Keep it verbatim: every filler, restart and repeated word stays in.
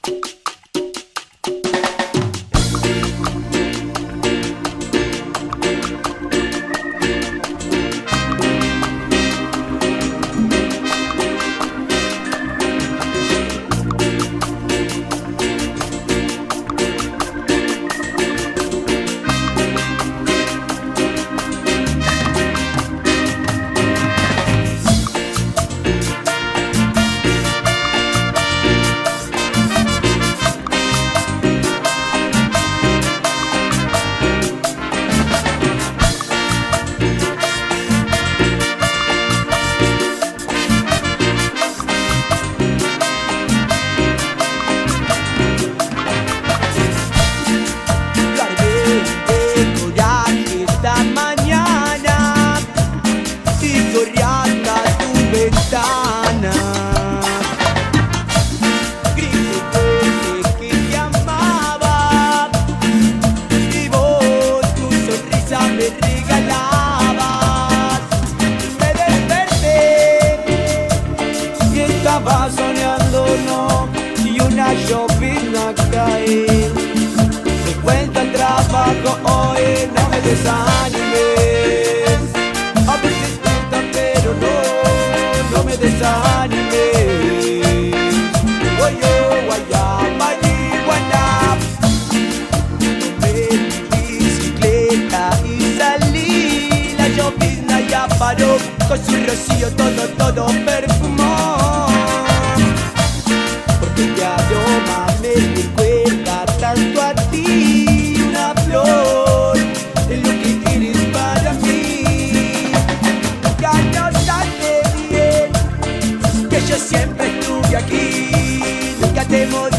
llovizna cae. Me cuenta el trabajo hoy, no me desanimes. A veces cuesta pero no, no me desanimes. Guayo, guayá, marihuana. Tomé mi bicicleta y salí. La llovizna ya paró, con su rocío todo, todo perfumó. Porque tu aroma me recuerda tanto a ti. Una flor es lo que eres para mí. Ya no sabe bien que yo siempre estuve aquí. Nunca te morí.